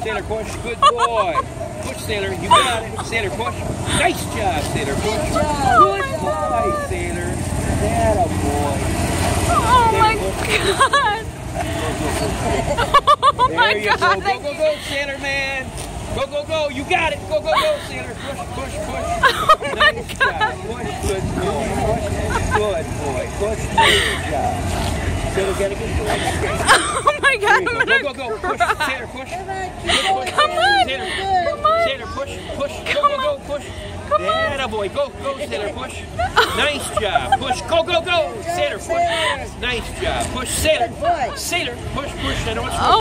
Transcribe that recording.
Sailor, push. Good boy. Push, Sailor. You got it. Sailor, push. Nice job, Sailor. Push. Good boy, Sailor. That a boy. Oh my God. Oh my God. Go, Sailor man. Go. You got it. Go, Sailor. Push. Oh my Nice God. job. Push, good boy. Push. Good boy. Push. Nice job. Sailor, get a good boy. Oh my God. I'm gonna Go. cry. Push. Sailor, push. Come on. Come on. Sailor, push. Go, push. That a boy. Go, Sailor, push. Nice job. Push. Go. Sailor, push. Nice job. Push, Sailor. Sailor, push. I know it's